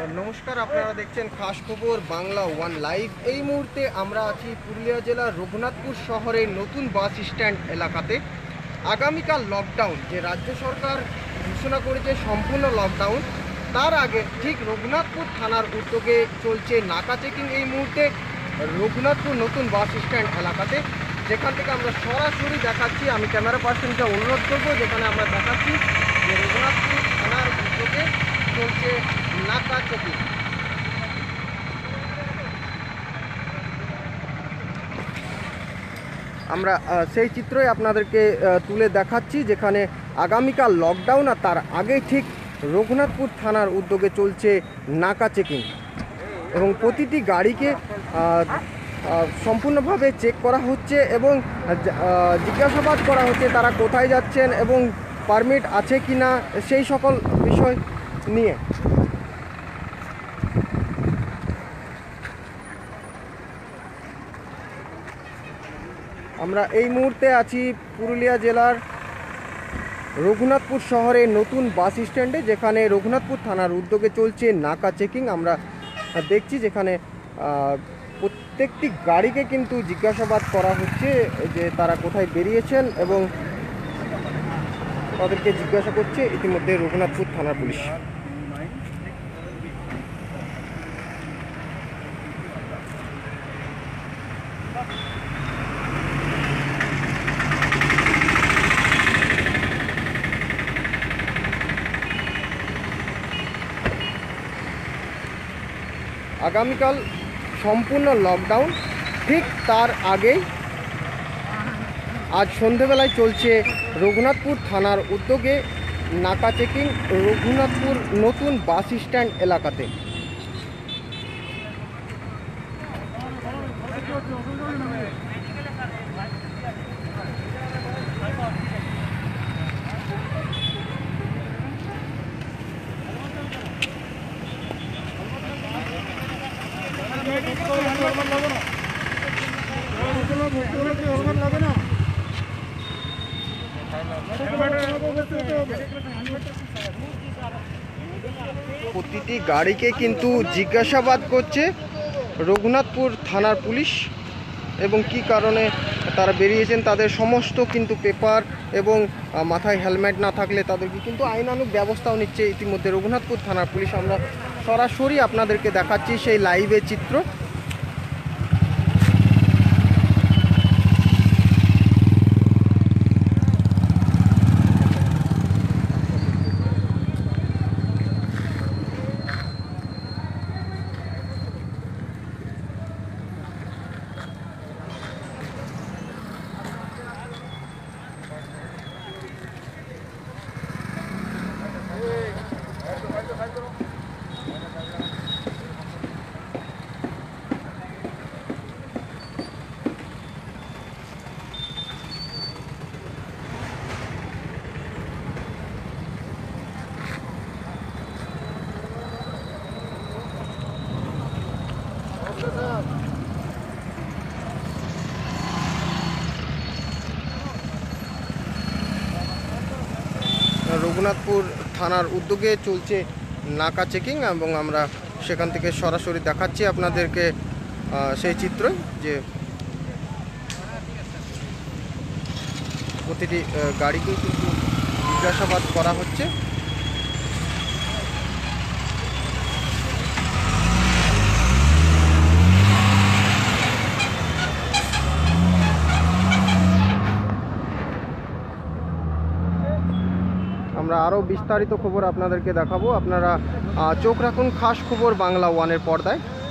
নমস্কার, আপনারা দেখছেন খাস খবর বাংলা ওয়ান লাইভ। এই মুহূর্তে আমরা আছি পুরুলিয়া জেলার রঘুনাথপুর শহরের নতুন বাস স্ট্যান্ড এলাকাতে। আগামীকাল লকডাউন, যে রাজ্য সরকার ঘোষণা করেছে সম্পূর্ণ লকডাউন, তার আগে ঠিক রঘুনাথপুর থানার উদ্যোগে চলছে নাকা চেকিং এই মুহূর্তে রঘুনাথপুর নতুন বাস স্ট্যান্ড এলাকাতে, যেখান থেকে আমরা সরাসরি দেখাচ্ছি। আমি ক্যামেরা পার্সনকে অনুরোধ করব, যেখানে আমরা দেখাচ্ছি যে রঘুনাথপুর থানার উদ্যোগে চলছে নাকা চেকিং। আমরা সেই চিত্রই আপনাদেরকে তুলে দেখাচ্ছি, যেখানে আগামীকাল লকডাউন আর তার আগে ঠিক রঘুনাথপুর থানার উদ্যোগে চলছে নাকা চেকিং এবং প্রতিটি গাড়িকে সম্পূর্ণভাবে চেক করা হচ্ছে এবং জিজ্ঞাসাবাদ করা হচ্ছে তারা কোথায় যাচ্ছেন এবং পারমিট আছে কি না, সেই সকল বিষয় নিয়ে। আমরা এই মুহূর্তে আছি পুরুলিয়া জেলার রঘুনাথপুর শহরের নতুন বাস স্ট্যান্ডে, যেখানে রঘুনাথপুর থানার উদ্যোগে চলছে নাকা চেকিং। আমরা দেখছি যেখানে প্রত্যেকটি গাড়িকে কিন্তু জিজ্ঞাসাবাদ করা হচ্ছে যে তারা কোথায় বেরিয়েছেন এবং তাদেরকে জিজ্ঞাসা করছে ইতিমধ্যে রঘুনাথপুর থানার পুলিশ। আগামীকাল সম্পূর্ণ লকডাউন, ঠিক তার আগেই আজ সন্ধেবেলায় চলছে রঘুনাথপুর থানার উদ্যোগে নাকা চেকিং রঘুনাথপুর নতুন বাস স্ট্যান্ড এলাকাতে। প্রতিটি গাড়িকে কিন্তু জিজ্ঞাসাবাদ করছে রঘুনাথপুর থানার পুলিশ এবং কি কারণে তারা বেরিয়েছেন, তাদের সমস্ত কিন্তু পেপার এবং মাথায় হেলমেট না থাকলে তাদেরকে কিন্তু আইনানুগ ব্যবস্থাও নিচ্ছে ইতিমধ্যে রঘুনাথপুর থানার পুলিশ। আমরা সরাসরি আপনাদেরকে দেখাচ্ছি সেই লাইভের চিত্র। রঘুনাথপুর থানার উদ্যোগে চলছে নাকা চেকিং এবং আমরা সেখান থেকে সরাসরি দেখাচ্ছি আপনাদেরকে সেই চিত্র, যে প্রতিটি গাড়িকেই কিন্তু জিজ্ঞাসাবাদ করা হচ্ছে। আমরা আরও বিস্তারিত খবর আপনাদেরকে দেখাবো, আপনারা চোখ রাখুন খাস খবর বাংলা ওয়ানের পর্দায়।